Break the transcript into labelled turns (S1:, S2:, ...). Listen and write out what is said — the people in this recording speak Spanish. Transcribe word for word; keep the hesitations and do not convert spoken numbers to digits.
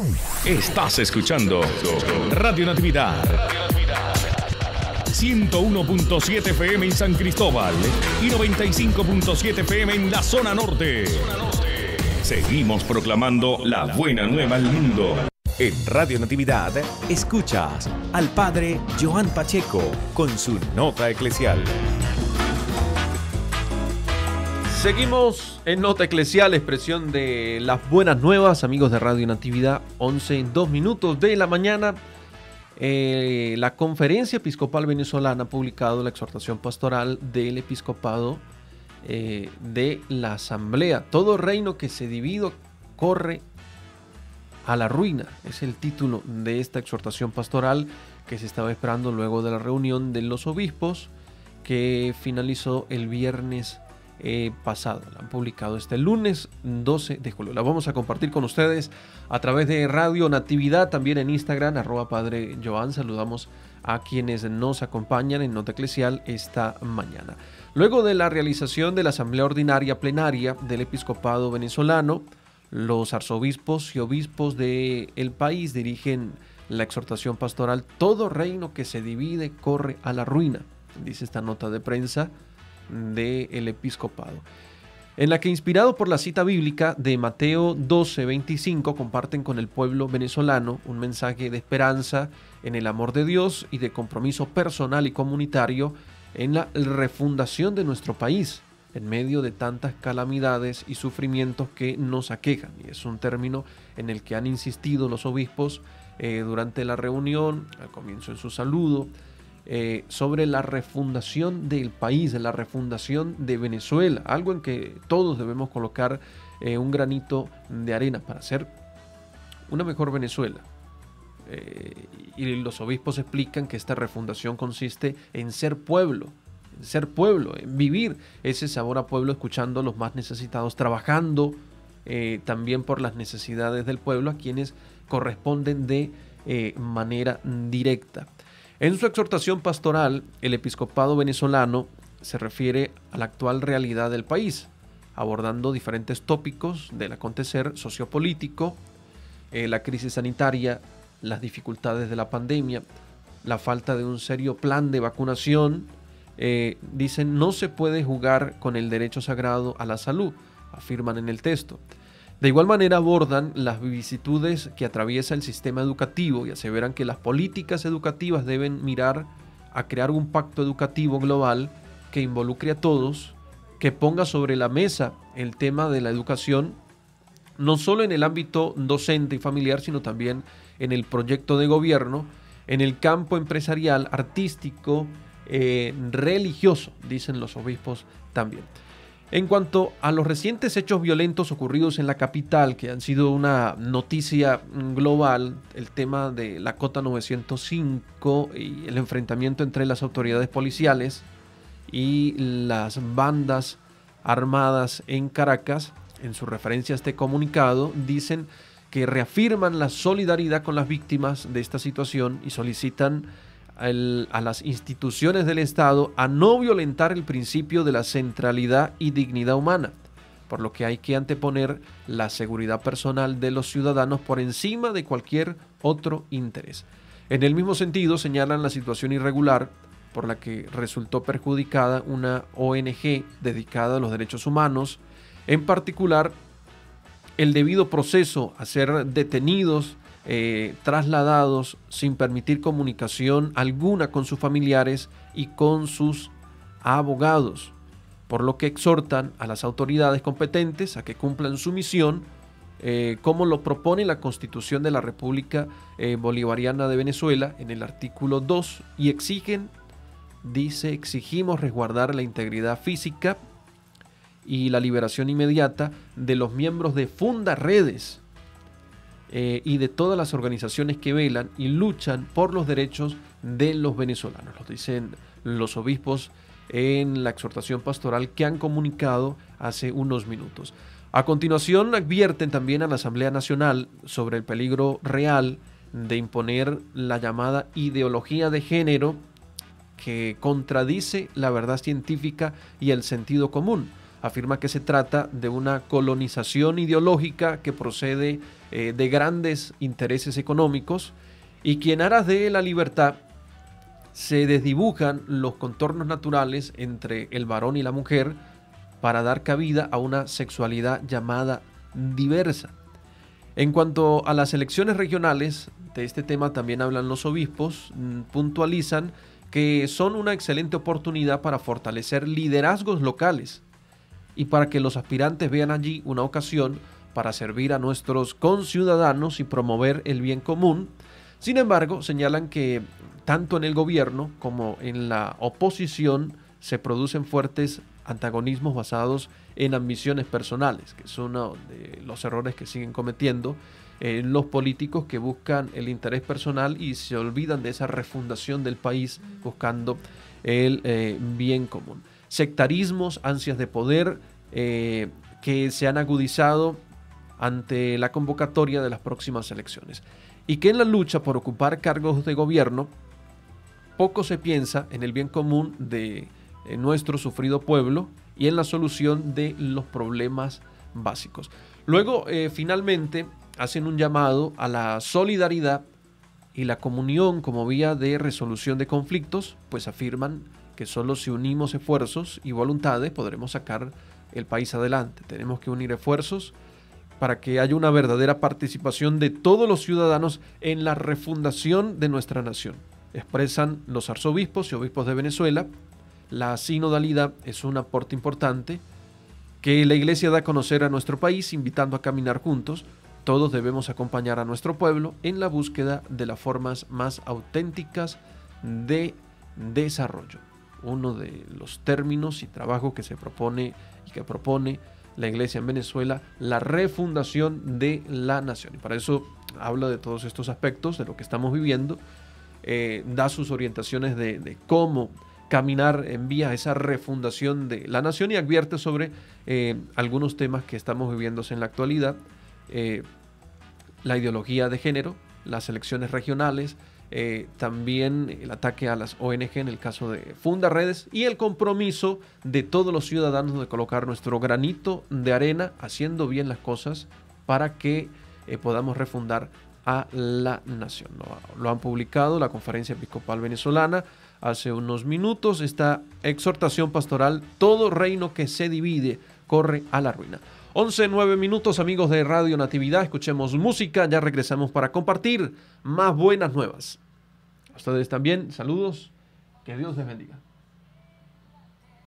S1: Estás escuchando Radio Natividad ciento uno punto siete F M en San Cristóbal y noventa y cinco punto siete F M en la zona norte. Seguimos proclamando la buena nueva al mundo.
S2: En Radio Natividad escuchas al Padre Joan Pacheco con su nota eclesial.
S3: Seguimos en Nota Eclesial, expresión de las buenas nuevas, amigos de Radio Natividad, once en dos minutos de la mañana. Eh, la Conferencia Episcopal Venezolana ha publicado la exhortación pastoral del episcopado eh, de la Asamblea. Todo reino que se divide corre a la ruina. Es el título de esta exhortación pastoral que se estaba esperando luego de la reunión de los obispos que finalizó el viernes Eh, pasado. La han publicado este lunes doce de julio. La vamos a compartir con ustedes a través de Radio Natividad, también en Instagram, arroba Padre Joan. Saludamos a quienes nos acompañan en Nota Eclesial esta mañana. Luego de la realización de la Asamblea Ordinaria Plenaria del Episcopado Venezolano, los arzobispos y obispos del país dirigen la exhortación pastoral Todo reino que se divide corre a la ruina, dice esta nota de prensa del episcopado, en la que, inspirado por la cita bíblica de Mateo doce veinticinco, comparten con el pueblo venezolano un mensaje de esperanza en el amor de Dios y de compromiso personal y comunitario en la refundación de nuestro país en medio de tantas calamidades y sufrimientos que nos aquejan. Y es un término en el que han insistido los obispos eh, durante la reunión, al comienzo en su saludo, Eh, sobre la refundación del país, de la refundación de Venezuela, algo en que todos debemos colocar eh, un granito de arena para hacer una mejor Venezuela. Eh, y los obispos explican que esta refundación consiste en ser pueblo, en ser pueblo, en vivir ese sabor a pueblo, escuchando a los más necesitados, trabajando eh, también por las necesidades del pueblo, a quienes corresponden de eh, manera directa. En su exhortación pastoral, el episcopado venezolano se refiere a la actual realidad del país, abordando diferentes tópicos del acontecer sociopolítico, eh, la crisis sanitaria, las dificultades de la pandemia, la falta de un serio plan de vacunación. Eh, dicen, no se puede jugar con el derecho sagrado a la salud, afirman en el texto. De igual manera abordan las vicisitudes que atraviesa el sistema educativo y aseveran que las políticas educativas deben mirar a crear un pacto educativo global que involucre a todos, que ponga sobre la mesa el tema de la educación, no solo en el ámbito docente y familiar, sino también en el proyecto de gobierno, en el campo empresarial, artístico, eh, religioso, dicen los obispos también. En cuanto a los recientes hechos violentos ocurridos en la capital, que han sido una noticia global, el tema de la Cota novecientos cinco y el enfrentamiento entre las autoridades policiales y las bandas armadas en Caracas, en su referencia a este comunicado, dicen que reafirman la solidaridad con las víctimas de esta situación y solicitan El, a las instituciones del Estado a no violentar el principio de la centralidad y dignidad humana, por lo que hay que anteponer la seguridad personal de los ciudadanos por encima de cualquier otro interés. En el mismo sentido, señalan la situación irregular por la que resultó perjudicada una O N G dedicada a los derechos humanos, en particular el debido proceso a ser detenidos, Eh, trasladados sin permitir comunicación alguna con sus familiares y con sus abogados, por lo que exhortan a las autoridades competentes a que cumplan su misión, eh, como lo propone la Constitución de la República eh, Bolivariana de Venezuela en el artículo dos, y exigen, dice, exigimos resguardar la integridad física y la liberación inmediata de los miembros de Fundaredes Eh, y de todas las organizaciones que velan y luchan por los derechos de los venezolanos. Lo dicen los obispos en la exhortación pastoral que han comunicado hace unos minutos. A continuación, advierten también a la Asamblea Nacional sobre el peligro real de imponer la llamada ideología de género, que contradice la verdad científica y el sentido común, afirma que se trata de una colonización ideológica que procede eh, de grandes intereses económicos y que en aras de la libertad se desdibujan los contornos naturales entre el varón y la mujer para dar cabida a una sexualidad llamada diversa. En cuanto a las elecciones regionales, de este tema también hablan los obispos, puntualizan que son una excelente oportunidad para fortalecer liderazgos locales y para que los aspirantes vean allí una ocasión para servir a nuestros conciudadanos y promover el bien común. Sin embargo, señalan que tanto en el gobierno como en la oposición se producen fuertes antagonismos basados en ambiciones personales, que es uno de los errores que siguen cometiendo eh, los políticos que buscan el interés personal y se olvidan de esa refundación del país buscando el eh, bien común. Sectarismos, ansias de poder eh, que se han agudizado ante la convocatoria de las próximas elecciones y que en la lucha por ocupar cargos de gobierno poco se piensa en el bien común de eh, nuestro sufrido pueblo y en la solución de los problemas básicos. Luego, eh, finalmente, hacen un llamado a la solidaridad y la comunión como vía de resolución de conflictos, pues afirman que solo si unimos esfuerzos y voluntades podremos sacar el país adelante. Tenemos que unir esfuerzos para que haya una verdadera participación de todos los ciudadanos en la refundación de nuestra nación. Expresan los arzobispos y obispos de Venezuela. La sinodalidad es un aporte importante que la Iglesia da a conocer a nuestro país, invitando a caminar juntos. Todos debemos acompañar a nuestro pueblo en la búsqueda de las formas más auténticas de desarrollo. Uno de los términos y trabajos que se propone y que propone la Iglesia en Venezuela, la refundación de la nación. Y para eso habla de todos estos aspectos, de lo que estamos viviendo, eh, da sus orientaciones de, de cómo caminar en vía a esa refundación de la nación y advierte sobre eh, algunos temas que estamos viviendo en la actualidad, eh, la ideología de género, las elecciones regionales, eh, también el ataque a las O N G en el caso de Fundaredes y el compromiso de todos los ciudadanos de colocar nuestro granito de arena haciendo bien las cosas para que eh, podamos refundar a la nación. Lo, lo han publicado la Conferencia Episcopal Venezolana hace unos minutos, esta exhortación pastoral: todo reino que se divide corre a la ruina. once, nueve minutos, amigos de Radio Natividad, escuchemos música, ya regresamos para compartir más buenas nuevas. A ustedes también, saludos, que Dios les bendiga.